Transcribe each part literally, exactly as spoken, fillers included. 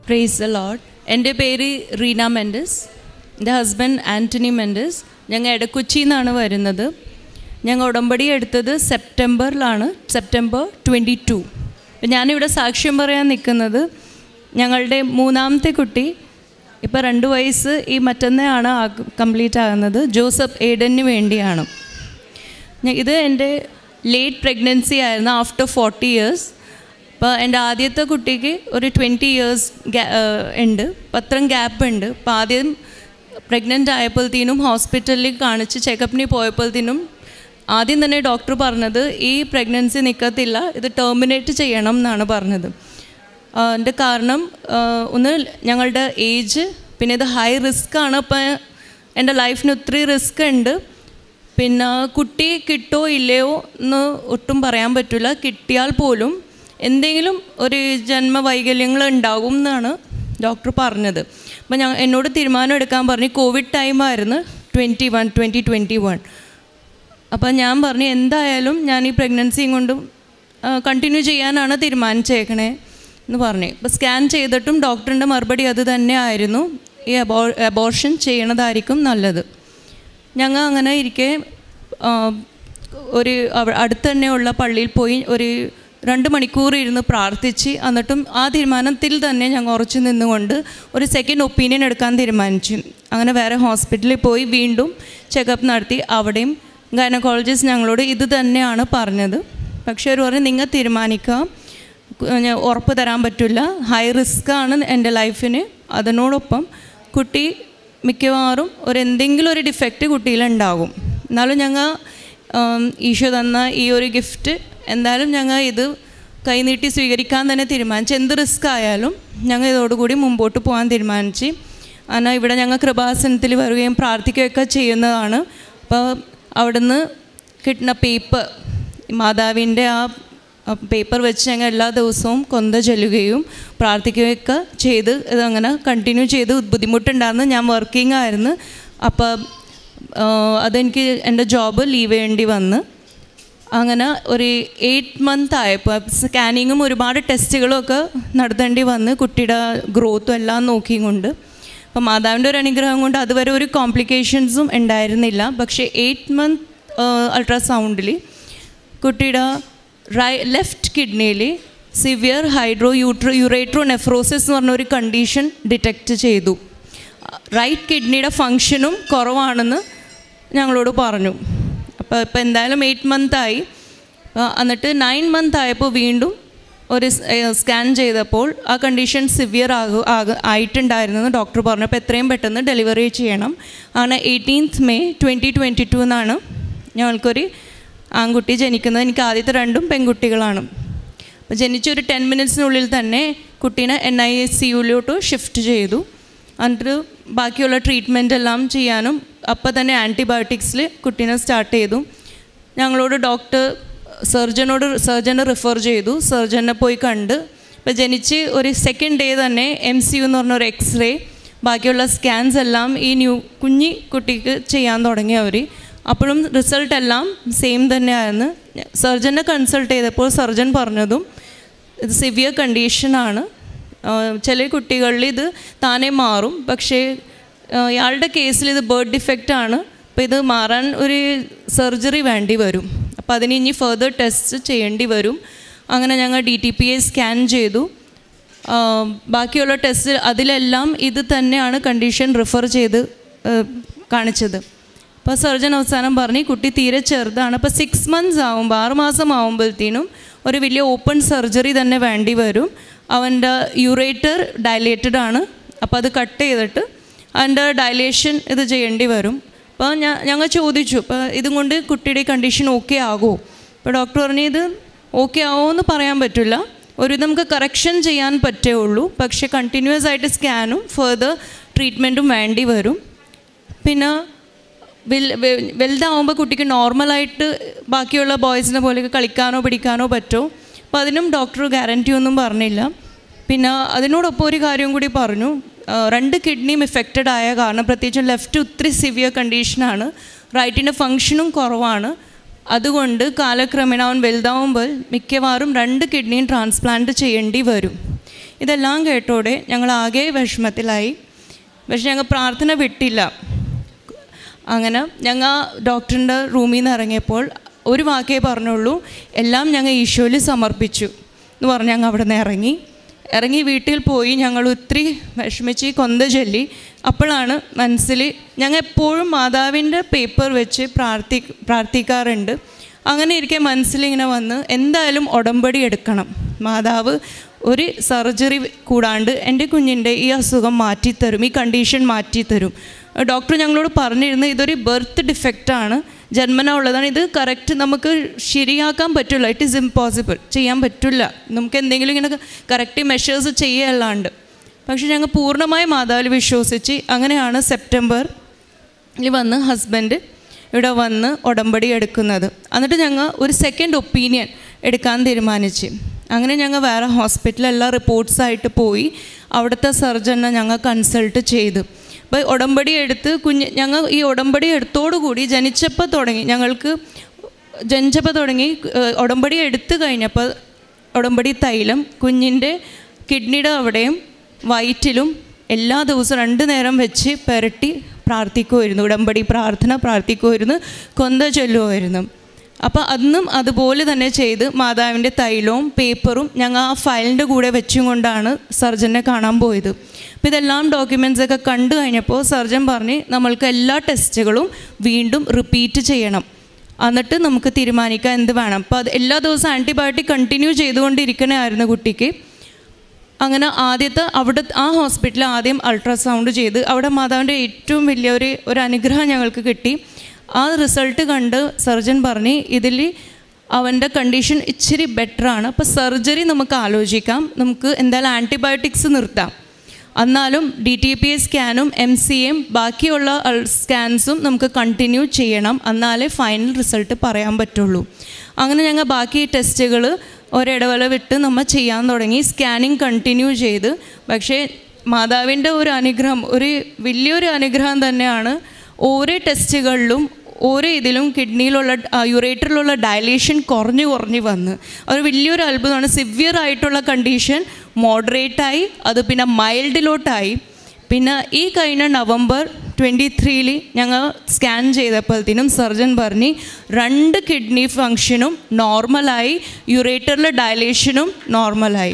Praise the Lord. എൻ്റെ പേര് റീന മെൻഡസ്, എൻ്റെ ഹസ്ബൻഡ് ആൻ്റണി മെൻഡസ്. ഞങ്ങൾ എടക്കൊച്ചിയിൽ നിന്നാണ് വരുന്നത്. ഞങ്ങൾ ഉടമ്പടി എടുത്തത് സെപ്റ്റംബറിലാണ്, സെപ്റ്റംബർ ട്വൻറ്റി ടു. ഞാനിവിടെ സാക്ഷ്യം പറയാൻ നിൽക്കുന്നത് ഞങ്ങളുടെ മൂന്നാമത്തെ കുട്ടി ഇപ്പോൾ രണ്ട് വയസ്സ് ഈ മറ്റന്നാണ് കംപ്ലീറ്റ് ആകുന്നത്. ജോസഫ് ഏഡന് വേണ്ടിയാണ്. ഇത് എൻ്റെ ലേറ്റ് പ്രഗ്നൻസി ആയിരുന്നു, ആഫ്റ്റർ ഫോർട്ടി ഇയേഴ്സ്. അപ്പോൾ എൻ്റെ ആദ്യത്തെ കുട്ടിക്ക് ഒരു ട്വൻറ്റി ഇയേഴ്സ് ഉണ്ട്, പത്രം ഗ്യാപ്പ് ഉണ്ട്. അപ്പോൾ ആദ്യം പ്രഗ്നൻ്റ് ആയപ്പോഴത്തേനും ഹോസ്പിറ്റലിൽ കാണിച്ച് ചെക്കപ്പിന് പോയപ്പോഴത്തേനും ആദ്യം തന്നെ ഡോക്ടർ പറഞ്ഞത് ഈ പ്രഗ്നൻസി നിൽക്കത്തില്ല, ഇത് ടെർമിനേറ്റ് ചെയ്യണം എന്നാണ് പറഞ്ഞത്. അതിൻ്റെ കാരണം ഒന്ന് ഞങ്ങളുടെ ഏജ്, പിന്നെ ഇത് ഹൈ റിസ്ക് ആണ്. അപ്പോൾ എൻ്റെ ലൈഫിന് ഒത്തിരി റിസ്ക് ഉണ്ട്. പിന്നെ കുട്ടി കിട്ടോ ഇല്ലയോ എന്ന് ഒട്ടും പറയാൻ പറ്റില്ല. കിട്ടിയാൽ പോലും എന്തെങ്കിലും ഒരു ജന്മവൈകല്യങ്ങൾ ഉണ്ടാകും എന്നാണ് ഡോക്ടർ പറഞ്ഞത്. അപ്പോൾ ഞാൻ എന്നോട് തീരുമാനം എടുക്കാൻ പറഞ്ഞു. കോവിഡ് ടൈമായിരുന്നു, twenty one twenty twenty one. അപ്പോൾ ഞാൻ പറഞ്ഞു എന്തായാലും ഞാൻ ഈ പ്രഗ്നൻസിയും കൊണ്ട് കണ്ടിന്യൂ ചെയ്യാനാണ് തീരുമാനിച്ചേക്കണേ എന്ന് പറഞ്ഞു. അപ്പോൾ സ്കാൻ ചെയ്തിട്ടും ഡോക്ടറിൻ്റെ മറുപടി അത് തന്നെ ആയിരുന്നു, ഈ അബോ അബോർഷൻ ചെയ്യണതായിരിക്കും നല്ലത്. ഞങ്ങൾ അങ്ങനെ ഇരിക്കെ ഒരു അടുത്ത് തന്നെയുള്ള പള്ളിയിൽ പോയി ഒരു രണ്ട് മണിക്കൂർ ഇരുന്ന് പ്രാർത്ഥിച്ച്, എന്നിട്ടും ആ തീരുമാനത്തിൽ തന്നെ ഞങ്ങൾ ഉറച്ചു നിന്നുകൊണ്ട് ഒരു സെക്കൻഡ് ഒപ്പീനിയൻ എടുക്കാൻ തീരുമാനിച്ചു. അങ്ങനെ വേറെ ഹോസ്പിറ്റലിൽ പോയി വീണ്ടും ചെക്കപ്പ് നടത്തി. അവിടെയും ഗൈനക്കോളജിസ്റ്റ് ഞങ്ങളോട് ഇത് തന്നെയാണ് പറഞ്ഞത്. പക്ഷേ അവർ പറഞ്ഞു നിങ്ങൾ തീരുമാനിക്കാം, ഉറപ്പ് തരാൻ പറ്റില്ല, ഹൈ റിസ്ക് ആണ് എൻ്റെ ലൈഫിന്. അതിനോടൊപ്പം കുട്ടി മിക്കവാറും ഒരു എന്തെങ്കിലും ഒരു ഡിഫക്റ്റ് കുട്ടിയിലുണ്ടാകും. എന്നാലും ഞങ്ങൾ ഈശോ തന്ന ഈ ഒരു ഗിഫ്റ്റ് എന്തായാലും ഞങ്ങൾ ഇത് കൈനീട്ടി സ്വീകരിക്കാൻ തന്നെ തീരുമാനിച്ചു. എന്ത് റിസ്ക് ആയാലും ഞങ്ങൾ ഇതോടുകൂടി മുമ്പോട്ട് പോകാൻ തീരുമാനിച്ച്. എന്നാൽ ഇവിടെ ഞങ്ങൾ കൃപാസനത്തിൽ വരികയും പ്രാർത്ഥിക്കുകയൊക്കെ ചെയ്യുന്നതാണ്. അപ്പോൾ അവിടുന്ന് കിട്ടുന്ന പേപ്പർ, മാതാവിൻ്റെ ആ പേപ്പർ വെച്ച് ഞങ്ങൾ എല്ലാ ദിവസവും കൊന്ത ചൊല്ലുകയും പ്രാർത്ഥിക്കുകയൊക്കെ ചെയ്ത് ഇതങ്ങനെ കണ്ടിന്യൂ ചെയ്ത് ബുദ്ധിമുട്ടുണ്ടായിരുന്നു. ഞാൻ വർക്കിംഗ് ആയിരുന്നു. അപ്പോൾ അതെനിക്ക് എൻ്റെ ജോബ് ലീവ് ചെയ്യേണ്ടി വന്ന് അങ്ങനെ ഒരു എയ്റ്റ് മന്ത് ആയപ്പോൾ സ്കാനിങ്ങും ഒരുപാട് ടെസ്റ്റുകളും ഒക്കെ നടത്തേണ്ടി വന്ന് കുട്ടിയുടെ ഗ്രോത്തും എല്ലാം നോക്കിയും കൊണ്ട്. അപ്പോൾ മാതാവിൻ്റെ ഒരു അനുഗ്രഹം കൊണ്ട് അതുവരെ ഒരു കോംപ്ലിക്കേഷൻസും ഉണ്ടായിരുന്നില്ല. പക്ഷേ എയ്റ്റ് മന്ത് അൾട്രാസൗണ്ടിൽ കുട്ടിയുടെ റൈ ലെഫ്റ്റ് കിഡ്നിയിൽ severe hydro utero uretero nephrosis എന്ന് പറഞ്ഞ ഒരു കണ്ടീഷൻ ഡിറ്റക്റ്റ് ചെയ്തു. റൈറ്റ് കിഡ്നിയുടെ ഫങ്ഷനും കുറവാണെന്ന് ഞങ്ങളോട് പറഞ്ഞു. അപ്പോൾ ഇപ്പോൾ എന്തായാലും എയ്റ്റ് മന്തായി. എന്നിട്ട് നയൻ മന്ത് ആയപ്പോൾ വീണ്ടും ഒരു സ്കാൻ ചെയ്തപ്പോൾ ആ കണ്ടീഷൻ സിവിയർ ആകു ആക ആയിട്ടുണ്ടായിരുന്നെന്ന് ഡോക്ടർ പറഞ്ഞു. അപ്പോൾ എത്രയും പെട്ടെന്ന് ഡെലിവറി ചെയ്യണം. അങ്ങനെ eighteenth May twenty twenty two എന്നാണ് ഞങ്ങൾക്കൊരു ആൺകുട്ടി ജനിക്കുന്നത്. എനിക്ക് ആദ്യത്തെ രണ്ടും പെൺകുട്ടികളാണ്. അപ്പോൾ ജനിച്ചൊരു ടെൻ മിനിറ്റ്സിനുള്ളിൽ തന്നെ കുട്ടീനെ എൻ ഐ സി യുയിലോട്ട് ഷിഫ്റ്റ് ചെയ്തു. എന്നിട്ട് ബാക്കിയുള്ള ട്രീറ്റ്മെൻ്റ് എല്ലാം ചെയ്യാനും അപ്പോൾ തന്നെ ആൻറ്റിബയോട്ടിക്സിൽ കുട്ടീനെ സ്റ്റാർട്ട് ചെയ്തു. ഞങ്ങളോട് ഡോക്ടർ സർജനോട് സർജനെ റിഫർ ചെയ്തു. സർജനെ പോയി കണ്ട് ഇപ്പോൾ ജനിച്ച് ഒരു സെക്കൻഡ് ഡേ തന്നെ എം സി യു എന്ന് പറഞ്ഞൊരു എക്സ്റേ, ബാക്കിയുള്ള സ്കാൻസ് എല്ലാം ഈ ന്യൂ കുഞ്ഞി കുട്ടിക്ക് ചെയ്യാൻ തുടങ്ങി അവർ. അപ്പോഴും റിസൾട്ടെല്ലാം സെയിം തന്നെയായിരുന്നു. സർജനെ കൺസൾട്ട് ചെയ്തപ്പോൾ സർജൻ പറഞ്ഞതും ഇത് സിവിയർ കണ്ടീഷനാണ്, ചില കുട്ടികളിൽ ഇത് താനേ മാറും, പക്ഷേ ഇയാളുടെ കേസിൽ ഇത് ബർത്ത് ഡിഫക്റ്റ് ആണ്. അപ്പോൾ ഇത് മാറാൻ ഒരു സർജറി വേണ്ടി വരും. അപ്പോൾ അതിന് ഇനി ഫർദർ ടെസ്റ്റ് ചെയ്യേണ്ടി വരും. അങ്ങനെ ഞങ്ങൾ D T P A scan ചെയ്തു. ബാക്കിയുള്ള ടെസ്റ്റ് അതിലെല്ലാം ഇത് തന്നെയാണ് കണ്ടീഷൻ റിഫർ ചെയ്ത് കാണിച്ചത്. അപ്പോൾ സർജൻ അവസാനം പറഞ്ഞ് കുട്ടി തീരെ ചെറുതാണ്, അപ്പോൾ സിക്സ് മന്ത്സ് ആകുമ്പോൾ ആറുമാസം ആകുമ്പോഴത്തേനും ഒരു വലിയ ഓപ്പൺ സർജറി തന്നെ വേണ്ടി വരും. അവൻ്റെ യുറേറ്റർ ഡയലേറ്റഡ് ആണ്, അപ്പോൾ അത് കട്ട് ചെയ്തിട്ട് അതിൻ്റെ ഡയലേഷൻ ഇത് ചെയ്യേണ്ടി വരും. അപ്പോൾ ഞാൻ ഞങ്ങൾ ചോദിച്ചു അപ്പോൾ ഇതും കൊണ്ട് കുട്ടിയുടെ കണ്ടീഷൻ ഓക്കെ ആകുമോ? അപ്പോൾ ഡോക്ടർ പറഞ്ഞു ഇത് ഓക്കെ ആവുമോ എന്ന് പറയാൻ പറ്റില്ല, ഒരു നമുക്ക് കറക്ഷൻ ചെയ്യാൻ പറ്റേ ഉള്ളൂ, പക്ഷേ കണ്ടിന്യൂസ് ആയിട്ട് സ്കാനും ഫർദർ ട്രീറ്റ്മെൻറ്റും വേണ്ടി വരും. പിന്നെ വെൽ വലുതാവുമ്പോൾ കുട്ടിക്ക് നോർമലായിട്ട് ബാക്കിയുള്ള ബോയ്സിനെ പോലെയൊക്കെ കളിക്കാനോ പിടിക്കാനോ പറ്റുമോ? അപ്പോൾ അതിനും ഡോക്ടർ ഗ്യാരൻറ്റി ഒന്നും പറഞ്ഞില്ല. പിന്നെ അതിനോടൊപ്പം ഒരു കാര്യം കൂടി പറഞ്ഞു, രണ്ട് കിഡ്നിയും എഫക്റ്റഡ് ആയ കാരണം, പ്രത്യേകിച്ചും ലെഫ്റ്റ് ഒത്തിരി സിവിയർ കണ്ടീഷനാണ്, റൈറ്റിൻ്റെ ഫങ്ഷനും കുറവാണ്. അതുകൊണ്ട് കാലക്രമേണ അവൻ വലുതാവുമ്പോൾ മിക്കവാറും രണ്ട് കിഡ്നിയും ട്രാൻസ്പ്ലാന്റ് ചെയ്യേണ്ടി വരും. ഇതെല്ലാം കേട്ടോടെ ഞങ്ങൾ ആകെ വിഷമത്തിലായി. പക്ഷെ ഞങ്ങൾ പ്രാർത്ഥന വിട്ടില്ല. അങ്ങനെ ഞങ്ങൾ ഡോക്ടറിൻ്റെ റൂമിൽ നിന്ന് ഇറങ്ങിയപ്പോൾ ഒരു വാക്കേ പറഞ്ഞുള്ളൂ, എല്ലാം ഞങ്ങൾ ഈശോയിൽ സമർപ്പിച്ചു എന്ന് പറഞ്ഞ് ഞങ്ങൾ അവിടെ നിന്ന് ഇറങ്ങി ഇറങ്ങി വീട്ടിൽ പോയി. ഞങ്ങൾ ഒത്തിരി വിഷമിച്ച് കൊന്ത ചൊല്ലി. അപ്പോഴാണ് മനസ്സിൽ, ഞങ്ങൾ എപ്പോഴും മാതാവിൻ്റെ പേപ്പർ വെച്ച് പ്രാർത്ഥി പ്രാർത്ഥിക്കാറുണ്ട് അങ്ങനെ ഇരിക്കെ മനസ്സിലിങ്ങനെ വന്ന് എന്തായാലും ഉടമ്പടി എടുക്കണം. മാതാവ് ഒരു സർജറി കൂടാണ്ട് എൻ്റെ കുഞ്ഞിൻ്റെ ഈ അസുഖം മാറ്റിത്തരും, ഈ കണ്ടീഷൻ മാറ്റിത്തരും. ഡോക്ടർ ഞങ്ങളോട് പറഞ്ഞിരുന്നു, ഇതൊരു ബർത്ത് ഡിഫക്റ്റാണ്, ജന്മന ഉള്ളതാണ്, ഇത് കറക്റ്റ് നമുക്ക് ശരിയാക്കാൻ പറ്റില്ല, ഇറ്റ് ഈസ് ഇമ്പോസിബിൾ, ചെയ്യാൻ പറ്റില്ല, നമുക്ക് എന്തെങ്കിലും ഇങ്ങനെ കറക്റ്റ് മെഷേഴ്സ് ചെയ്യല്ലാണ്ട്. പക്ഷെ ഞങ്ങൾ പൂർണ്ണമായി മാതാവിൽ വിശ്വസിച്ച് അങ്ങനെയാണ് സെപ്റ്റംബറിൽ വന്ന് ഹസ്ബൻഡ് ഇവിടെ വന്ന് ഉടമ്പടി എടുക്കുന്നത്. എന്നിട്ട് ഞങ്ങൾ ഒരു സെക്കൻഡ് ഒപ്പീനിയൻ എടുക്കാൻ തീരുമാനിച്ച് അങ്ങനെ ഞങ്ങൾ വേറെ ഹോസ്പിറ്റലിൽ എല്ലാ റിപ്പോർട്ട്സായിട്ട് പോയി അവിടുത്തെ സർജനെ ഞങ്ങൾ കൺസൾട്ട് ചെയ്തു. അപ്പോൾ ഉടമ്പടി എടുത്ത് കുഞ്ഞ് ഞങ്ങൾ ഈ ഉടമ്പടി എടുത്തോടുകൂടി ജനിച്ചപ്പോൾ തുടങ്ങി ഞങ്ങൾക്ക് ജനിച്ചപ്പോൾ തുടങ്ങി ഉടമ്പടി എടുത്തു കഴിഞ്ഞപ്പോൾ ഉടമ്പടി തൈലം കുഞ്ഞിൻ്റെ കിഡ്നിയുടെ അവിടെയും വയറ്റിലും എല്ലാ ദിവസവും രണ്ട് നേരം വെച്ച് പുരട്ടി പ്രാർത്ഥിക്കുമായിരുന്നു. ഉടമ്പടി പ്രാർത്ഥന പ്രാർത്ഥിക്കുമായിരുന്നു, കൊന്ത ചൊല്ലുമായിരുന്നു. അപ്പോൾ അന്നും അതുപോലെ തന്നെ ചെയ്ത് മാതാവിൻ്റെ തൈലവും പേപ്പറും ഞങ്ങൾ ആ ഫയലിൻ്റെ കൂടെ വെച്ചും കൊണ്ടാണ് സർജനെ കാണാൻ പോയത്. അപ്പോൾ ഇതെല്ലാം ഡോക്യുമെൻറ്റ്സൊക്കെ കണ്ടു കഴിഞ്ഞപ്പോൾ സർജൻ പറഞ്ഞ് നമ്മൾക്ക് എല്ലാ ടെസ്റ്റുകളും വീണ്ടും റിപ്പീറ്റ് ചെയ്യണം, എന്നിട്ട് നമുക്ക് തീരുമാനിക്കാം എന്ത് വേണം. അപ്പോൾ അത് എല്ലാ ദിവസവും ആൻറ്റിബയോട്ടിക് കണ്ടിന്യൂ ചെയ്തുകൊണ്ടിരിക്കണമായിരുന്നു കുട്ടിക്ക്. അങ്ങനെ ആദ്യത്തെ അവിടെ ആ ഹോസ്പിറ്റലിൽ ആദ്യം അൾട്രാസൗണ്ട് ചെയ്ത് അവിടെ മാതാവിൻ്റെ ഏറ്റവും വലിയൊരു ഒരു അനുഗ്രഹം ഞങ്ങൾക്ക് കിട്ടി. ആ റിസൾട്ട് കണ്ട് സർജൻ പറഞ്ഞ് ഇതിൽ അവൻ്റെ കണ്ടീഷൻ ഇച്ചിരി ബെറ്ററാണ്, അപ്പോൾ സർജറി നമുക്ക് ആലോചിക്കാം, നമുക്ക് എന്തായാലും ആൻറ്റിബയോട്ടിക്സ് നിർത്താം, എന്നാലും ഡി ടി പി എ സ്കാനും എം സി എം ബാക്കിയുള്ള സ്കാൻസും നമുക്ക് കണ്ടിന്യൂ ചെയ്യണം, എന്നാലേ ഫൈനൽ റിസൾട്ട് പറയാൻ പറ്റുള്ളൂ. അങ്ങനെ ഞങ്ങൾ ബാക്കി ടെസ്റ്റുകൾ ഒരിടവേള വിട്ട് നമ്മൾ ചെയ്യാൻ തുടങ്ങി. സ്കാനിങ് കണ്ടിന്യൂ ചെയ്ത്. പക്ഷേ മാതാവിൻ്റെ ഒരു അനുഗ്രഹം, ഒരു വലിയൊരു അനുഗ്രഹം തന്നെയാണ്. ഓരോ ടെസ്റ്റുകളിലും ഓരോ ഇതിലും കിഡ്നിയിലുള്ള യുറേറ്ററിലുള്ള ഡയലേഷൻ കുറഞ്ഞു കുറഞ്ഞ് വന്ന് ഒരു വലിയൊരു അത്ഭുതമാണ്. സിവിയർ ആയിട്ടുള്ള കണ്ടീഷൻ മോഡറേറ്റായി, അത് പിന്നെ മൈൽഡിലോട്ടായി. പിന്നെ ഈ കഴിഞ്ഞ നവംബർ ട്വൻറ്റി ത്രീയിൽ ഞങ്ങൾ സ്കാൻ ചെയ്തപ്പോഴത്തേനും സർജൻ പറഞ്ഞ് രണ്ട് കിഡ്നി ഫങ്ഷനും നോർമലായി, യുറേറ്ററിലെ ഡയലേഷനും നോർമലായി.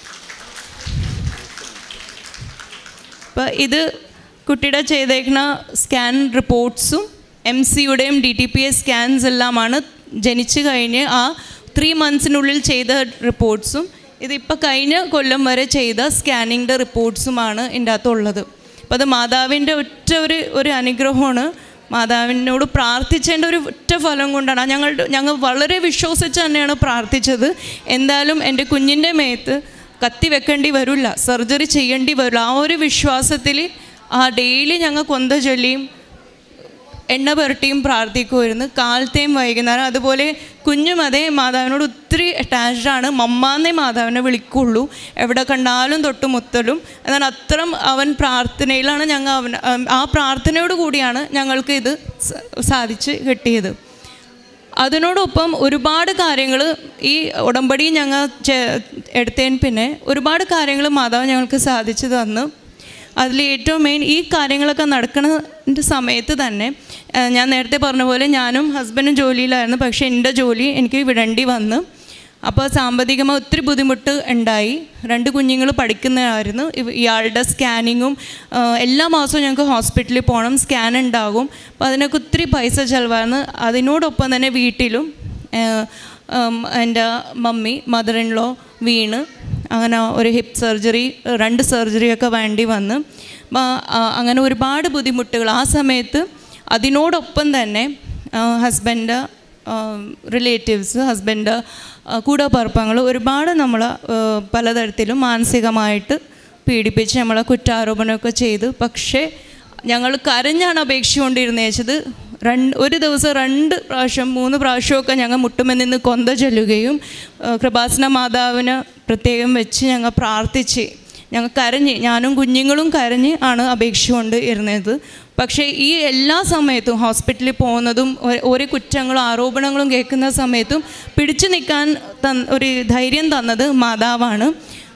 അപ്പോൾ ഇത് കുട്ടിയുടെ ചെയ്തേക്കുന്ന സ്കാൻ റിപ്പോർട്ട്സും എം സിയുടെയും D T P S scans എല്ലാമാണ് ജനിച്ചു കഴിഞ്ഞ് ആ ത്രീ മന്ത്സിനുള്ളിൽ ചെയ്ത റിപ്പോർട്ട്സും ഇതിപ്പോൾ കഴിഞ്ഞ കൊല്ലം വരെ ചെയ്ത സ്കാനിങ്ങിൻ്റെ റിപ്പോർട്ട്സുമാണ് ഇതിൻ്റെ അകത്തുള്ളത്. അപ്പോൾ അത് മാതാവിൻ്റെ ഒറ്റ ഒരു ഒരു അനുഗ്രഹമാണ്. മാതാവിനോട് പ്രാർത്ഥിച്ചതിൻ്റെ ഒരു ഒറ്റ ഫലം കൊണ്ടാണ് ഞങ്ങൾ ഞങ്ങൾ വളരെ വിശ്വസിച്ച് തന്നെയാണ് പ്രാർത്ഥിച്ചത്. എന്തായാലും എൻ്റെ കുഞ്ഞിൻ്റെ മേത്ത് കത്തി വെക്കേണ്ടി വരില്ല, സർജറി ചെയ്യേണ്ടി വരില്ല, ആ ഒരു വിശ്വാസത്തിൽ ആ ഡെയിലി ഞങ്ങൾ കൊന്ത ചൊല്ലിയും എണ്ണ പുരട്ടിയും പ്രാർത്ഥിക്കുമായിരുന്നു, കാലത്തെയും വൈകുന്നേരം. അതുപോലെ കുഞ്ഞും അതേ മാതാവിനോട് ഒത്തിരി അറ്റാച്ച്ഡാണ്, മമ്മാന്നേ മാതാവിനെ വിളിക്കുള്ളൂ, എവിടെ കണ്ടാലും തൊട്ട് മുത്തലും. എന്നാൽ അത്രയും അവൻ പ്രാർത്ഥനയിലാണ്. ഞങ്ങൾ അവൻ ആ പ്രാർത്ഥനയോട് കൂടിയാണ് ഞങ്ങൾക്ക് ഇത് സാധിച്ച് കിട്ടിയത്. അതിനോടൊപ്പം ഒരുപാട് കാര്യങ്ങൾ ഈ ഉടമ്പടി ഞങ്ങൾ എടുത്തതിന് പിന്നെ ഒരുപാട് കാര്യങ്ങൾ മാതാവ് ഞങ്ങൾക്ക് സാധിച്ചു തന്നു. അതിൽ ഏറ്റവും മെയിൻ ഈ കാര്യങ്ങളൊക്കെ നടക്കുന്ന സമയത്ത് തന്നെ ഞാൻ നേരത്തെ പറഞ്ഞ പോലെ ഞാനും ഹസ്ബൻഡും ജോലിയിലായിരുന്നു. പക്ഷേ എൻ്റെ ജോലി എനിക്ക് വിടേണ്ടി വന്നു. അപ്പോൾ സാമ്പത്തികമായി ഒത്തിരി ബുദ്ധിമുട്ട് ഉണ്ടായി. രണ്ട് കുഞ്ഞുങ്ങൾ പഠിക്കുന്നതായിരുന്നു. ഇയാളുടെ സ്കാനിങ്ങും എല്ലാ മാസവും ഞങ്ങൾക്ക് ഹോസ്പിറ്റലിൽ പോകണം, സ്കാൻ ഉണ്ടാകും. അപ്പോൾ അതിനൊക്കെ ഒത്തിരി പൈസ ചിലവായിരുന്നു. അതിനോടൊപ്പം തന്നെ വീട്ടിലും എൻ്റെ മമ്മി മദർ ഇൻ ലോ വീണ് അങ്ങനെ ഒരു ഹിപ്പ് സർജറി, രണ്ട് സർജറിയൊക്കെ വേണ്ടി വന്ന് അങ്ങനെ ഒരുപാട് ബുദ്ധിമുട്ടുകൾ ആ സമയത്ത്. അതിനോടൊപ്പം തന്നെ ഹസ്ബൻഡ് റിലേറ്റീവ്സ്, ഹസ്ബൻഡ് കൂടപ്പിറപ്പുകൾ ഒരുപാട് നമ്മളെ പലതരത്തിലും മാനസികമായിട്ട് പീഡിപ്പിച്ച് നമ്മളെ കുറ്റാരോപണമൊക്കെ ചെയ്ത്. പക്ഷേ ഞങ്ങൾ കരഞ്ഞാണ് അപേക്ഷിച്ചുകൊണ്ടിരുന്നേച്ചത്. രണ്ട് ഒരു ദിവസം രണ്ട് പ്രാവശ്യം മൂന്ന് പ്രാവശ്യമൊക്കെ ഞങ്ങൾ മുട്ടുമെന്ന് നിന്ന് കൊന്ത ചൊല്ലുകയും കൃപാസന മാതാവിന് പ്രത്യേകം വെച്ച് ഞങ്ങൾ പ്രാർത്ഥിച്ച് ഞങ്ങൾ കരഞ്ഞ്, ഞാനും കുഞ്ഞുങ്ങളും കരഞ്ഞ് ആണ് അപേക്ഷിച്ചുകൊണ്ട് ഇരുന്നത്. പക്ഷേ ഈ എല്ലാ സമയത്തും ഹോസ്പിറ്റലിൽ പോകുന്നതും ഓരോ കുറ്റങ്ങളും ആരോപണങ്ങളും കേൾക്കുന്ന സമയത്തും പിടിച്ചു നിൽക്കാൻ തന്ന ഒരു ധൈര്യം തന്നത് മാതാവാണ്.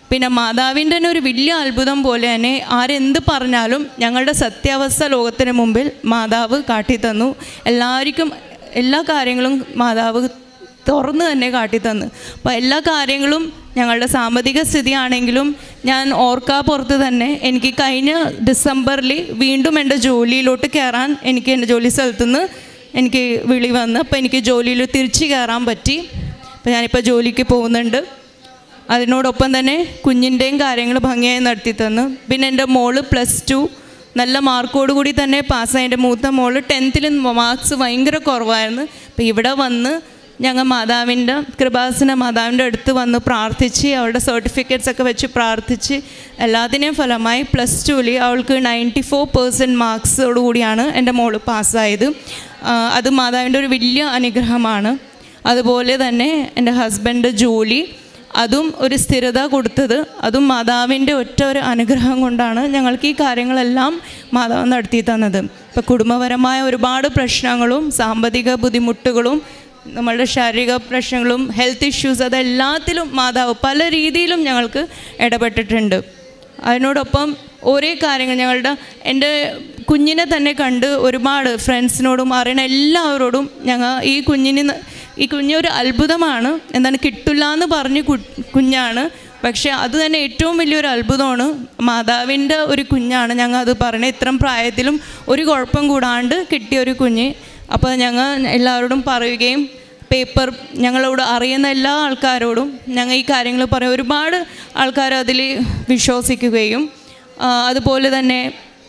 പിന്നെ മാതാവിൻ്റെ തന്നെ ഒരു വലിയ അത്ഭുതം പോലെ തന്നെ ആരെന്ത് പറഞ്ഞാലും ഞങ്ങളുടെ സത്യാവസ്ഥ ലോകത്തിന് മുമ്പിൽ മാതാവ് കാട്ടിത്തന്നു. എല്ലാവർക്കും എല്ലാ കാര്യങ്ങളും മാതാവ് തുറന്ന് തന്നെ കാട്ടിത്തന്നു. അപ്പോൾ എല്ലാ കാര്യങ്ങളും ഞങ്ങളുടെ സാമ്പത്തിക സ്ഥിതിയാണെങ്കിലും ഞാൻ ഓർക്കാ പുറത്ത് തന്നെ എനിക്ക് കഴിഞ്ഞ ഡിസംബറിൽ വീണ്ടും എൻ്റെ ജോലിയിലോട്ട് കയറാൻ എനിക്ക് എൻ്റെ ജോലി സ്ഥലത്തുനിന്ന് എനിക്ക് വിളി വന്ന് അപ്പോൾ എനിക്ക് ജോലിയിൽ തിരിച്ച് കയറാൻ പറ്റി. അപ്പോൾ ഞാനിപ്പോൾ ജോലിക്ക് പോകുന്നുണ്ട്. അതിനോടൊപ്പം തന്നെ കുഞ്ഞിൻ്റെയും കാര്യങ്ങൾ ഭംഗിയായി നടത്തി തന്നു. പിന്നെ എൻ്റെ മോള് പ്ലസ് ടു നല്ല മാർക്കോട് കൂടി തന്നെ പാസ്സായി. എൻ്റെ മൂത്ത മോള് ടെൻത്തിൽ മാർക്സ് ഭയങ്കര കുറവായിരുന്നു. അപ്പോൾ ഇവിടെ വന്ന് ഞങ്ങൾ മാതാവിൻ്റെ കൃപാസന മാതാവിൻ്റെ അടുത്ത് വന്ന് പ്രാർത്ഥിച്ച് അവളുടെ സർട്ടിഫിക്കറ്റ്സ് ഒക്കെ വെച്ച് പ്രാർത്ഥിച്ച് എല്ലാത്തിനെയും ഫലമായി പ്ലസ് ടുവിൽ അവൾക്ക് നയൻറ്റി ഫോർ പേഴ്സൻറ്റ് മാർക്സോടു കൂടിയാണ് എൻ്റെ മോള് പാസ്സായത്. അത് മാതാവിൻ്റെ ഒരു വലിയ അനുഗ്രഹമാണ്. അതുപോലെ തന്നെ എൻ്റെ ഹസ്ബൻഡ് ജോലി, അതും ഒരു സ്ഥിരത കൊടുത്തത് അതും മാതാവിൻ്റെ ഒറ്റ ഒരു അനുഗ്രഹം കൊണ്ടാണ് ഞങ്ങൾക്ക് ഈ കാര്യങ്ങളെല്ലാം മാതാവ് നടത്തി തന്നത്. ഇപ്പോൾ കുടുംബപരമായ ഒരുപാട് പ്രശ്നങ്ങളും സാമ്പത്തിക ബുദ്ധിമുട്ടുകളും നമ്മളുടെ ശാരീരിക പ്രശ്നങ്ങളും ഹെൽത്ത് ഇഷ്യൂസ് അതെല്ലാത്തിലും മാതാവ് പല രീതിയിലും ഞങ്ങൾക്ക് ഇടപെട്ടിട്ടുണ്ട്. അതിനോടൊപ്പം ഓരോ കാര്യങ്ങൾ ഞങ്ങളുടെ എൻ്റെ കുഞ്ഞിനെ തന്നെ കണ്ട് ഒരുപാട് ഫ്രണ്ട്സിനോടും അറിയണ എല്ലാവരോടും ഞങ്ങൾ ഈ കുഞ്ഞിന് ഈ കുഞ്ഞൊരു അത്ഭുതമാണ്, എന്താണ് കിട്ടില്ല എന്ന് പറഞ്ഞ് കുഞ്ഞാണ്, പക്ഷേ അത് തന്നെ ഏറ്റവും വലിയൊരു അത്ഭുതമാണ്. മാതാവിൻ്റെ ഒരു കുഞ്ഞാണ് ഞങ്ങൾ അത് പറയണത്. ഇത്രയും പ്രായത്തിലും ഒരു കുഴപ്പം കൂടാണ്ട് കിട്ടിയൊരു കുഞ്ഞ്. അപ്പോൾ ഞങ്ങൾ എല്ലാവരോടും പറയുകയും പേപ്പർ ഞങ്ങളോട് അറിയുന്ന എല്ലാ ആൾക്കാരോടും ഞങ്ങൾ ഈ കാര്യങ്ങൾ പറയും. ഒരുപാട് ആൾക്കാർ അതിൽ വിശ്വസിക്കുകയും അതുപോലെ തന്നെ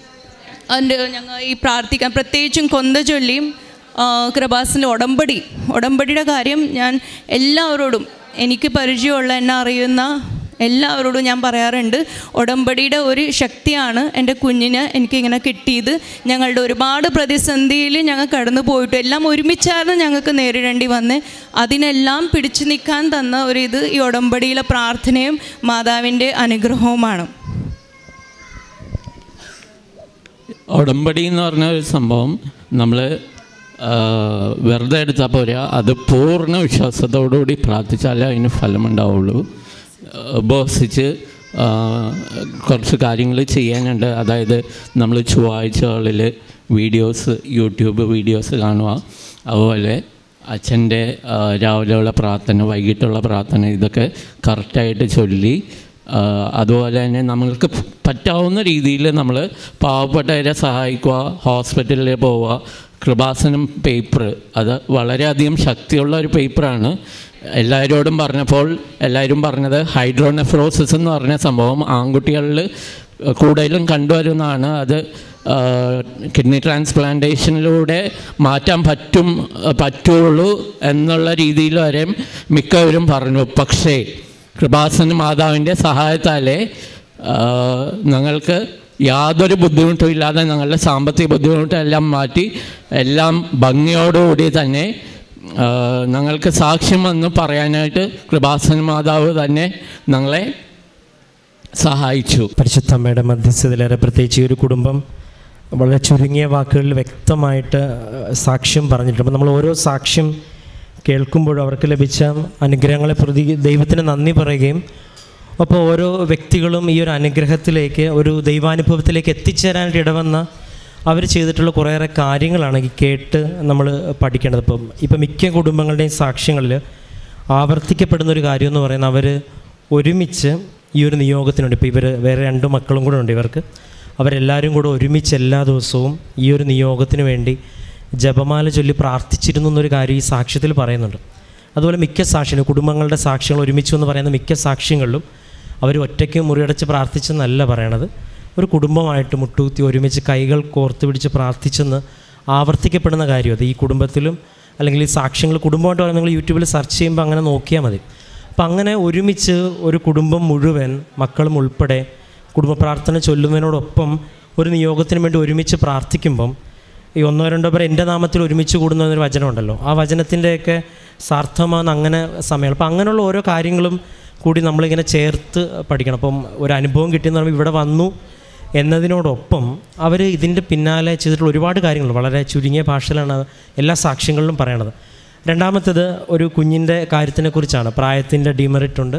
അതിൻ്റെ ഞങ്ങൾ ഈ പ്രാർത്ഥിക്കാൻ പ്രത്യേകിച്ചും കൊന്ത ചൊല്ലിയും കൃപാസൻ്റെ ഉടമ്പടി ഉടമ്പടിയുടെ കാര്യം ഞാൻ എല്ലാവരോടും എനിക്ക് പരിചയമുള്ള എന്നെ അറിയുന്ന എല്ലാവരോടും ഞാൻ പറയാറുണ്ട്. ഉടമ്പടിയുടെ ഒരു ശക്തിയാണ് എൻ്റെ കുഞ്ഞിന് എനിക്കിങ്ങനെ കിട്ടിയത്. ഞങ്ങളുടെ ഒരുപാട് പ്രതിസന്ധിയിൽ ഞങ്ങൾ കടന്നു പോയിട്ട് എല്ലാം ഒരുമിച്ചായിരുന്നു ഞങ്ങൾക്ക് നേരിടേണ്ടി വന്ന് അതിനെല്ലാം പിടിച്ചു നിൽക്കാൻ തന്ന ഒരിത് ഈ ഉടമ്പടിയിലെ പ്രാർത്ഥനയും മാതാവിൻ്റെ അനുഗ്രഹവുമാണ്. ഉടമ്പടി എന്ന് പറഞ്ഞ ഒരു സംഭവം നമ്മൾ വെറുതെ എടുത്താൽ പോരാ, അത് പൂർണ്ണ വിശ്വാസത്തോടുകൂടി പ്രാർത്ഥിച്ചാലേ അതിന് ഫലമുണ്ടാവുള്ളൂ. ഉപവസിച്ച് കുറച്ച് കാര്യങ്ങൾ ചെയ്യാനുണ്ട്. അതായത് നമ്മൾ ചൊവ്വാഴ്ചകളിൽ വീഡിയോസ് യൂട്യൂബ് വീഡിയോസ് കാണുക, അതുപോലെ അച്ഛൻ്റെ രാവിലെയുള്ള പ്രാർത്ഥന, വൈകിട്ടുള്ള പ്രാർത്ഥന, ഇതൊക്കെ കറക്റ്റായിട്ട് ചൊല്ലി അതുപോലെ തന്നെ നമ്മൾക്ക് പറ്റാവുന്ന രീതിയിൽ നമ്മൾ പാവപ്പെട്ടവരെ സഹായിക്കുക, ഹോസ്പിറ്റലിൽ പോവുക. കൃപാസനം പേപ്പർ അത് വളരെയധികം ശക്തിയുള്ള ഒരു പേപ്പറാണ്. എല്ലാവരോടും പറഞ്ഞപ്പോൾ എല്ലാവരും പറഞ്ഞത് ഹൈഡ്രോനെഫ്രോസിസ് എന്ന് പറഞ്ഞ സംഭവം ആൺകുട്ടികളിൽ കൂടുതലും കണ്ടുവരുന്നതാണ്. അത് കിഡ്നി ട്രാൻസ്പ്ലാന്റേഷനിലൂടെ മാറ്റാൻ പറ്റും പറ്റുള്ളൂ എന്നുള്ള രീതിയിൽ വരെ മിക്കവരും പറഞ്ഞു. പക്ഷേ കൃപാസന മാതാവിൻ്റെ സഹായത്താലേ ഞങ്ങൾക്ക് യാതൊരു ബുദ്ധിമുട്ടും ഇല്ലാതെ ഞങ്ങളുടെ സാമ്പത്തിക ബുദ്ധിമുട്ടെല്ലാം മാറ്റി എല്ലാം ഭംഗിയോടുകൂടി തന്നെ ഞങ്ങൾക്ക് സാക്ഷ്യം വന്ന് പറയാനായിട്ട് കൃപാസന മാതാവ് തന്നെ ഞങ്ങളെ സഹായിച്ചു. പരിശുദ്ധ അമ്മയുടെ മധ്യസ്ഥതയിലേറെ പ്രത്യേകിച്ച് ഈ ഒരു കുടുംബം വളരെ ചുരുങ്ങിയ വാക്കുകളിൽ വ്യക്തമായിട്ട് സാക്ഷ്യം പറഞ്ഞിട്ടുണ്ട്. അപ്പോൾ നമ്മൾ ഓരോ സാക്ഷ്യം കേൾക്കുമ്പോഴും അവർക്ക് ലഭിച്ച അനുഗ്രഹങ്ങളെ പ്രതി ദൈവത്തിന് നന്ദി പറയുകയും അപ്പോൾ ഓരോ വ്യക്തികളും ഈ ഒരു അനുഗ്രഹത്തിലേക്ക് ഒരു ദൈവാനുഭവത്തിലേക്ക് എത്തിച്ചേരാനായിട്ട് ഇടവന്ന അവർ ചെയ്തിട്ടുള്ള കുറേയേറെ കാര്യങ്ങളാണ് ഈ കേട്ട് നമ്മൾ പഠിക്കേണ്ടത്. ഇപ്പം ഇപ്പം മിക്ക കുടുംബങ്ങളുടെയും സാക്ഷ്യങ്ങളിൽ ആവർത്തിക്കപ്പെടുന്നൊരു കാര്യം എന്ന് പറയുന്നത് അവർ ഒരുമിച്ച് ഈ ഒരു നിയോഗത്തിനുണ്ട്. ഇപ്പോൾ ഇവർ വേറെ രണ്ട് മക്കളും കൂടെ ഉണ്ട് ഇവർക്ക്. അവരെല്ലാവരും കൂടെ ഒരുമിച്ച് എല്ലാ ദിവസവും ഈ ഒരു നിയോഗത്തിന് വേണ്ടി ജപമാല ചൊല്ലി പ്രാർത്ഥിച്ചിരുന്നു എന്നൊരു കാര്യം ഈ സാക്ഷ്യത്തിൽ പറയുന്നുണ്ട്. അതുപോലെ മിക്ക സാക്ഷ്യങ്ങളും കുടുംബങ്ങളുടെ സാക്ഷ്യങ്ങൾ ഒരുമിച്ചു എന്ന് പറയുന്ന മിക്ക സാക്ഷ്യങ്ങളിലും അവർ ഒറ്റയ്ക്ക് മുറിയടച്ച് പ്രാർത്ഥിച്ചെന്നല്ല പറയണത്. ഒരു കുടുംബമായിട്ട് മുട്ടുകുത്തി ഒരുമിച്ച് കൈകൾ കോർത്ത് പിടിച്ച് പ്രാർത്ഥിച്ചെന്ന് ആവർത്തിക്കപ്പെടുന്ന കാര്യം അത് ഈ കുടുംബത്തിലും അല്ലെങ്കിൽ ഈ സാക്ഷ്യങ്ങൾ കുടുംബമായിട്ട് പറയുമ്പോൾ നിങ്ങൾ യൂട്യൂബിൽ സെർച്ച് ചെയ്യുമ്പോൾ അങ്ങനെ നോക്കിയാൽ മതി. അപ്പം അങ്ങനെ ഒരുമിച്ച് ഒരു കുടുംബം മുഴുവൻ മക്കളും ഉൾപ്പെടെ കുടുംബ പ്രാർത്ഥന ചൊല്ലുന്നതിനോടൊപ്പം ഒരു നിയോഗത്തിന് വേണ്ടി ഒരുമിച്ച് പ്രാർത്ഥിക്കുമ്പം ഈ ഒന്നോ രണ്ടോ പേർ എൻ്റെ നാമത്തിൽ ഒരുമിച്ച് കൂടുന്ന എന്നൊരു വചനമുണ്ടല്ലോ, ആ വചനത്തിൻ്റെയൊക്കെ സാർത്ഥമാകുന്ന അങ്ങനെ സമയമാണ്. അപ്പം അങ്ങനെയുള്ള ഓരോ കാര്യങ്ങളും കൂടി നമ്മളിങ്ങനെ ചേർത്ത് പഠിക്കണം. അപ്പം ഒരു അനുഭവം കിട്ടിയെന്ന് പറയുമ്പോൾ ഇവിടെ വന്നു എന്നതിനോടൊപ്പം അവർ ഇതിൻ്റെ പിന്നാലെ ചെയ്തിട്ടുള്ള ഒരുപാട് കാര്യങ്ങൾ വളരെ ചുരുങ്ങിയ ഭാഷയിലാണ് എല്ലാ സാക്ഷ്യങ്ങളിലും പറയണത്. രണ്ടാമത്തേത് ഒരു കുഞ്ഞിൻ്റെ കാര്യത്തിനെക്കുറിച്ചാണ്. പ്രായത്തിൻ്റെ ഡിമെറിറ്റ് ഉണ്ട്,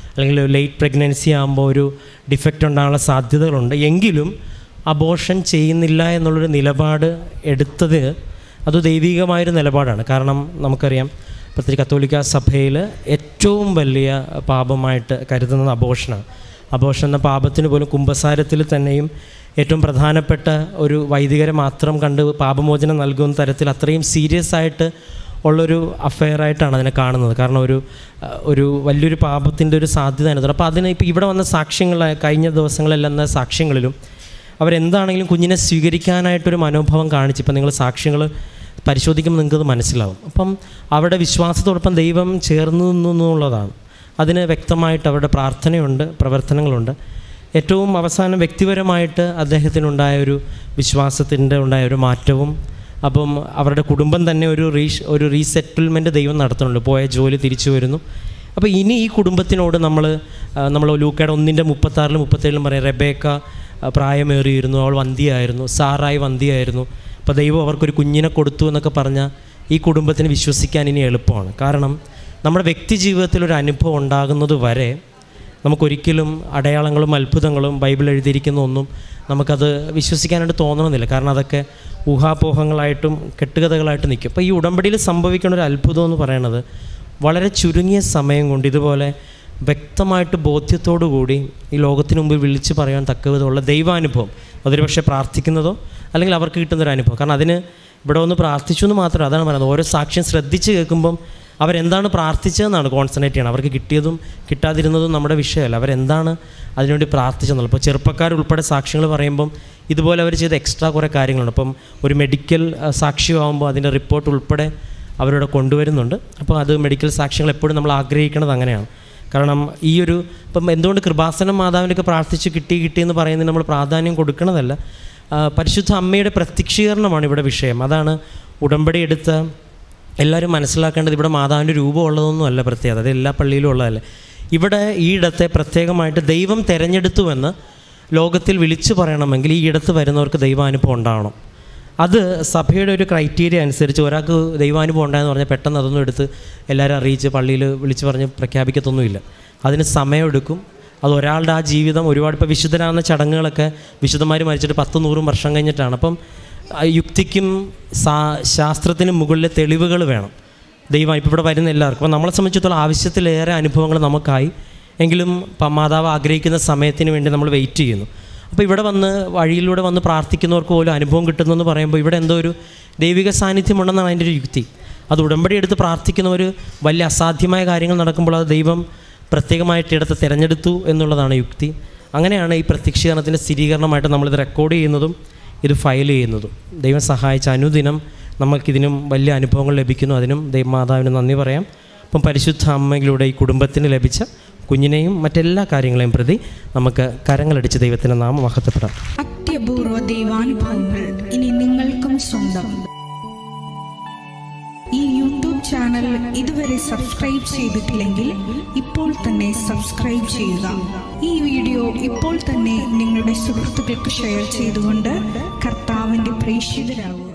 അല്ലെങ്കിൽ ലേറ്റ് പ്രഗ്നൻസി ആകുമ്പോൾ ഒരു ഡിഫക്റ്റ് ഉണ്ടാകാനുള്ള സാധ്യതകളുണ്ട്. എങ്കിലും അബോർഷൻ ചെയ്യുന്നില്ല എന്നുള്ളൊരു നിലപാട് എടുത്തത് അത് ദൈവികമായൊരു നിലപാടാണ്. കാരണം നമുക്കറിയാം, പ്രത്യേകിച്ച് കത്തോലിക്ക സഭയിൽ ഏറ്റവും വലിയ പാപമായിട്ട് കരുതുന്നത് അബോർഷനാണ്. അബോർഷൻ എന്ന പാപത്തിന് പോലും കുമ്പസാരത്തിൽ തന്നെയും ഏറ്റവും പ്രധാനപ്പെട്ട ഒരു വൈദികരെ മാത്രം കണ്ട് പാപമോചനം നൽകുന്ന തരത്തിൽ അത്രയും സീരിയസ് ആയിട്ട് ഉള്ളൊരു അഫെയറായിട്ടാണ് അതിനെ കാണുന്നത്. കാരണം ഒരു ഒരു വലിയൊരു പാപത്തിൻ്റെ ഒരു സാധ്യത അതിനകത്ത്. അപ്പോൾ അതിന് ഇപ്പോൾ ഇവിടെ വന്ന സാക്ഷ്യങ്ങൾ, കഴിഞ്ഞ ദിവസങ്ങളെല്ലാം വന്ന സാക്ഷ്യങ്ങളിലും അവരെന്താണെങ്കിലും കുഞ്ഞിനെ സ്വീകരിക്കാനായിട്ടൊരു മനോഭാവം കാണിച്ച് ഇപ്പം നിങ്ങൾ സാക്ഷ്യങ്ങൾ പരിശോധിക്കുമ്പോൾ നിങ്ങൾക്കത് മനസ്സിലാവും. അപ്പം അവരുടെ വിശ്വാസത്തോടൊപ്പം ദൈവം ചേർന്ന് നിന്നു എന്നുള്ളതാണ്. അതിന് വ്യക്തമായിട്ട് അവരുടെ പ്രാർത്ഥനയുണ്ട്, പ്രവർത്തനങ്ങളുണ്ട്. ഏറ്റവും അവസാനം വ്യക്തിപരമായിട്ട് അദ്ദേഹത്തിനുണ്ടായ ഒരു വിശ്വാസത്തിൻ്റെ ഉണ്ടായ ഒരു മാറ്റവും, അപ്പം അവരുടെ കുടുംബം തന്നെ ഒരു റീഷ് ഒരു റീസെറ്റിൽമെൻറ്റ് ദൈവം നടത്തുന്നുണ്ട്. പോയ ജോലി തിരിച്ചു വരുന്നു. അപ്പോൾ ഇനി ഈ കുടുംബത്തിനോട് നമ്മൾ നമ്മൾ ലൂക്കയുടെ ഒന്നിൻ്റെ മുപ്പത്താറിലും മുപ്പത്തേഴിലും പറയാം, റെബേക്ക പ്രായമേറിയിരുന്നു, അവൾ വന്ധ്യയായിരുന്നു, സാറായി വന്ധ്യയായിരുന്നു. അപ്പോൾ ദൈവം അവർക്കൊരു കുഞ്ഞിനെ കൊടുത്തു എന്നൊക്കെ പറഞ്ഞാൽ ഈ കുടുംബത്തിന് വിശ്വസിക്കാൻ ഇനി എളുപ്പമാണ്. കാരണം നമ്മുടെ വ്യക്തി ജീവിതത്തിൽ ഒരു അനുഭവം ഉണ്ടാകുന്നത് വരെ നമുക്കൊരിക്കലും അടയാളങ്ങളും അത്ഭുതങ്ങളും ബൈബിൾ എഴുതിയിരിക്കുന്ന ഒന്നും നമുക്കത് വിശ്വസിക്കാനായിട്ട് തോന്നണമെന്നില്ല. കാരണം അതൊക്കെ ഊഹാപോഹങ്ങളായിട്ടും കെട്ടുകഥകളായിട്ട് നിൽക്കും. അപ്പോൾ ഈ ഉടമ്പടിയിൽ സംഭവിക്കുന്ന ഒരു അത്ഭുതം എന്ന് പറയുന്നത് വളരെ ചുരുങ്ങിയ സമയം കൊണ്ട് ഇതുപോലെ വ്യക്തമായിട്ട് ബോധ്യത്തോടു കൂടി ഈ ലോകത്തിന് മുമ്പിൽ വിളിച്ച് പറയാൻ തക്കവിധമുള്ള ദൈവാനുഭവം, അതൊരു പക്ഷേ പ്രാർത്ഥിക്കുന്നതോ അല്ലെങ്കിൽ അവർക്ക് കിട്ടുന്നൊരു അനുഭവം. കാരണം അതിന് ഇവിടെ ഒന്ന് പ്രാർത്ഥിച്ചു എന്ന് മാത്രം, അതാണ് പറയുന്നത്. ഓരോ സാക്ഷ്യം ശ്രദ്ധിച്ച് കേൾക്കുമ്പം അവരെന്താണ് പ്രാർത്ഥിച്ചതെന്നാണ് കോൺസെൻട്രേറ്റ് ചെയ്യണം. അവർക്ക് കിട്ടിയതും കിട്ടാതിരുന്നതും നമ്മുടെ വിഷയമല്ല, അവരെന്താണ് അതിനുവേണ്ടി പ്രാർത്ഥിച്ചെന്നുള്ളത്. ഇപ്പോൾ ചെറുപ്പക്കാരുൾപ്പെടെ സാക്ഷ്യങ്ങൾ പറയുമ്പം ഇതുപോലെ അവർ ചെയ്ത എക്സ്ട്രാ കുറേ കാര്യങ്ങളുണ്ട്. അപ്പം ഒരു മെഡിക്കൽ സാക്ഷ്യമാകുമ്പോൾ അതിൻ്റെ റിപ്പോർട്ട് ഉൾപ്പെടെ അവരിവിടെ കൊണ്ടുവരുന്നുണ്ട്. അപ്പോൾ അത് മെഡിക്കൽ സാക്ഷ്യങ്ങൾ എപ്പോഴും നമ്മൾ ആഗ്രഹിക്കുന്നത് അങ്ങനെയാണ്. കാരണം ഈ ഒരു ഇപ്പം എന്തുകൊണ്ട് കൃപാസനം മാതാവിൻ്റെയൊക്കെ പ്രാർത്ഥിച്ച് കിട്ടി കിട്ടിയെന്ന് പറയുന്നതിന് നമ്മൾ പ്രാധാന്യം കൊടുക്കണതല്ല, പരിശുദ്ധ അമ്മയുടെ പ്രത്യക്ഷീകരണമാണ് ഇവിടെ വിഷയം. അതാണ് ഉടമ്പടി എടുത്ത എല്ലാവരും മനസ്സിലാക്കേണ്ടത്. ഇവിടെ മാതാവിൻ്റെ രൂപം ഉള്ളതൊന്നും അല്ല പ്രത്യേകത, അത് എല്ലാ പള്ളിയിലും ഉള്ളതല്ല. ഇവിടെ ഈ ഇടത്തെ പ്രത്യേകമായിട്ട് ദൈവം തിരഞ്ഞെടുത്തുവെന്ന് ലോകത്തിൽ വിളിച്ചു പറയണമെങ്കിൽ ഈ ഇടത്ത് വരുന്നവർക്ക് ദൈവാനുഭവം ഉണ്ടാവണം. അത് സഭയുടെ ഒരു ക്രൈറ്റീരിയ അനുസരിച്ച് ഒരാൾക്ക് ദൈവാനുഭവം ഉണ്ടായെന്ന് പറഞ്ഞാൽ പെട്ടെന്ന് അതൊന്നും എടുത്ത് എല്ലാവരും അറിയിച്ച് പള്ളിയിൽ വിളിച്ച് പറഞ്ഞ് പ്രഖ്യാപിക്കത്തൊന്നുമില്ല. അതിന് സമയമെടുക്കും. അത് ഒരാളുടെ ആ ജീവിതം ഒരുപാട്, ഇപ്പോൾ വിശുദ്ധരാകുന്ന ചടങ്ങുകളൊക്കെ വിശുദ്ധന്മാർ മരിച്ചിട്ട് പത്ത് നൂറും വർഷം കഴിഞ്ഞിട്ടാണ്. അപ്പം യുക്തിക്കും സാ ശാസ്ത്രത്തിനും മുകളിലെ തെളിവുകൾ വേണം ദൈവം ഇപ്പോൾ ഇവിടെ വരുന്ന എല്ലാവർക്കും. അപ്പോൾ നമ്മളെ സംബന്ധിച്ചിടത്തോളം ആവശ്യത്തിലേറെ അനുഭവങ്ങൾ നമുക്കായി, എങ്കിലും മാതാവ് ആഗ്രഹിക്കുന്ന സമയത്തിന് വേണ്ടി നമ്മൾ വെയിറ്റ് ചെയ്യുന്നു. അപ്പോൾ ഇവിടെ വന്ന് വഴിയിലൂടെ വന്ന് പ്രാർത്ഥിക്കുന്നവർക്ക് പോലും അനുഭവം കിട്ടുന്നെന്ന് പറയുമ്പോൾ ഇവിടെ എന്തോ ഒരു ദൈവിക സാന്നിധ്യമുണ്ടെന്നാണ് അതിൻ്റെ ഒരു യുക്തി. അത് ഉടമ്പടി എടുത്ത് പ്രാർത്ഥിക്കുന്നവർ വലിയ അസാധ്യമായ കാര്യങ്ങൾ നടക്കുമ്പോൾ അത് ദൈവം പ്രത്യേകമായിട്ട് ഇടത്ത് തിരഞ്ഞെടുത്തു എന്നുള്ളതാണ് യുക്തി. അങ്ങനെയാണ് ഈ പ്രത്യക്ഷീകരണത്തിൻ്റെ സ്ഥിരീകരണമായിട്ട് നമ്മളിത് റെക്കോർഡ് ചെയ്യുന്നതും ഇത് ഫയൽ ചെയ്യുന്നതും. ദൈവം സഹായിച്ച അനുദിനം നമുക്കിതിനും വലിയ അനുഭവങ്ങൾ ലഭിക്കുന്നു. അതിനും ദൈവമാതാവിന് നന്ദി പറയാം. അപ്പം പരിശുദ്ധ അമ്മയിലൂടെ ഈ കുടുംബത്തിന് ലഭിച്ച കുഞ്ഞിനെയും മറ്റെല്ലാ കാര്യങ്ങളെയും പ്രതി നമുക്ക് കരങ്ങളടിച്ച് ദൈവത്തിൻ്റെ നാമം മഹത്വപ്പെടാം. അത്യപൂർവ ദൈവാനുഭവങ്ങൾ ഇനി നിങ്ങൾക്കും സ്വന്തം. ഈ യൂട്യൂബ് ചാനൽ ഇതുവരെ സബ്സ്ക്രൈബ് ചെയ്തിട്ടില്ലെങ്കിൽ ഇപ്പോൾ തന്നെ സബ്സ്ക്രൈബ് ചെയ്യുക. ഈ വീഡിയോ ഇപ്പോൾ തന്നെ നിങ്ങളുടെ സുഹൃത്തുക്കൾക്ക് ഷെയർ ചെയ്തുകൊണ്ട് കർത്താവിൻ്റെ പ്രേക്ഷിതരാകുക.